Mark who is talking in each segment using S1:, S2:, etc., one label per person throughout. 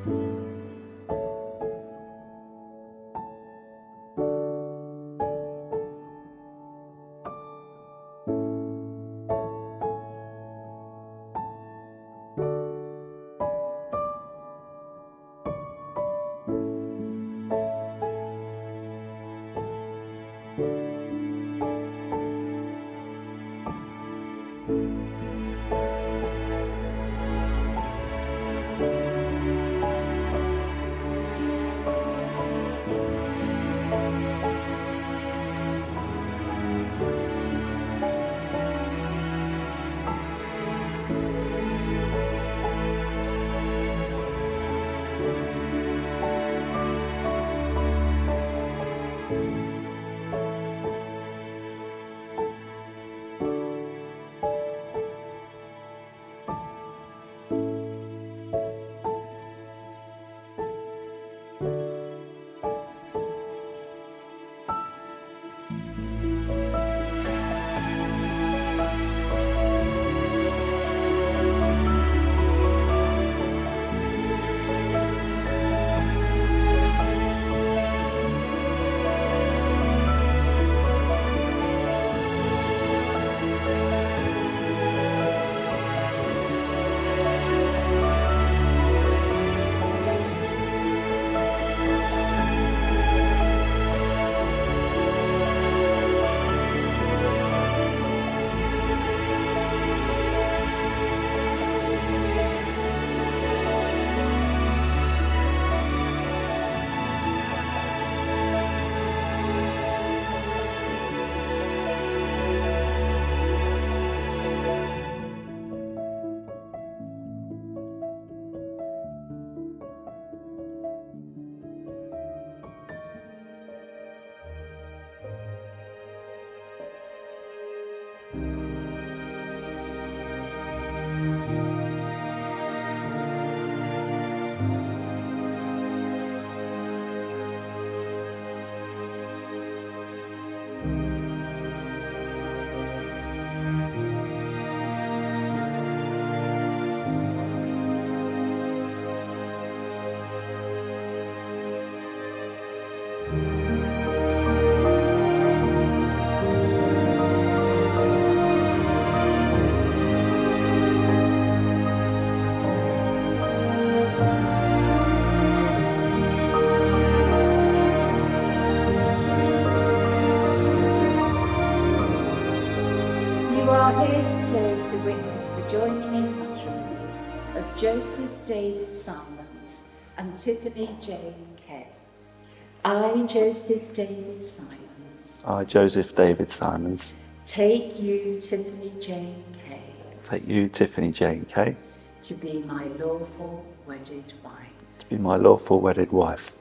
S1: Joseph David Symons and Tiffany Jane Kay. I, Joseph David Symons.
S2: I, Joseph David Symons.
S1: Take you, Tiffany Jane Kay.
S2: Take you, Tiffany Jane Kay.
S1: To be my lawful wedded wife.
S2: To be my lawful wedded wife.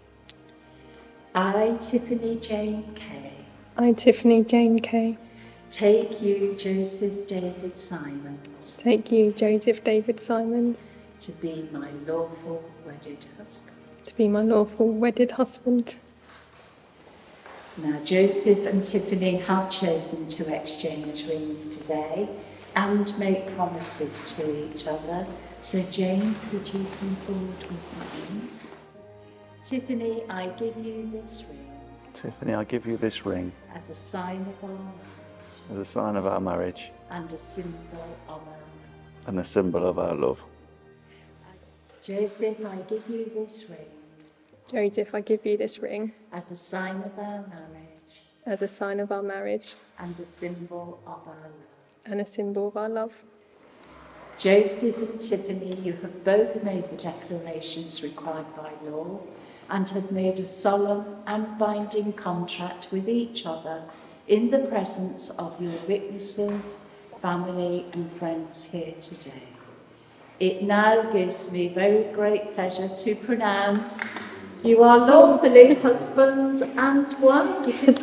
S1: I, Tiffany Jane Kay.
S3: I, Tiffany Jane Kay.
S1: Take you, Joseph David Symons.
S3: Take you, Joseph David Symons.
S1: To be my lawful wedded husband.
S3: To be my lawful wedded husband.
S1: Now, Joseph and Tiffany have chosen to exchange rings today and make promises to each other. So, James, would you come forward with the rings? Tiffany, I give you this ring.
S2: Tiffany, I give you this ring.
S1: As a sign of our marriage.
S2: As a sign of our marriage.
S1: And a symbol of our love.
S2: And a symbol of our love.
S1: Joseph, I give you this ring.
S3: Joseph, I give you this ring.
S1: As a sign of our marriage.
S3: As a sign of our marriage.
S1: And a symbol of our love.
S3: And a symbol of our love.
S1: Joseph and Tiffany, you have both made the declarations required by law and have made a solemn and binding contract with each other in the presence of your witnesses, family and friends here today. It now gives me very great pleasure to pronounce you are lawfully husband and wife.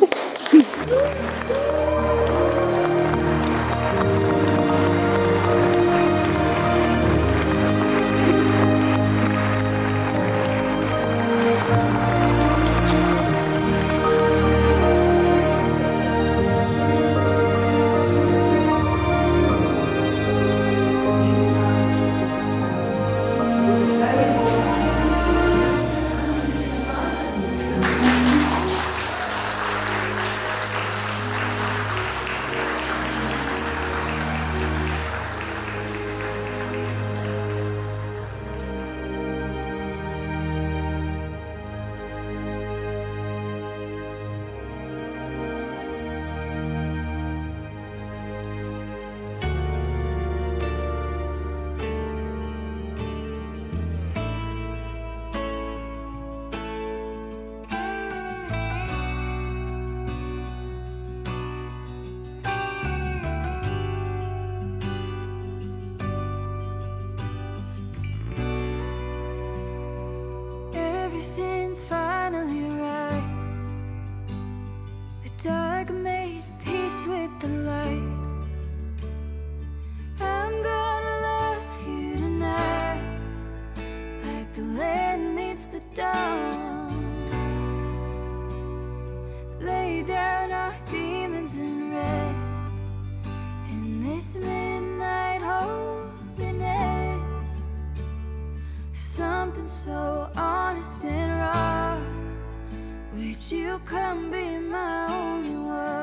S4: this midnight holiness, something so honest and raw. Would you come be my only one?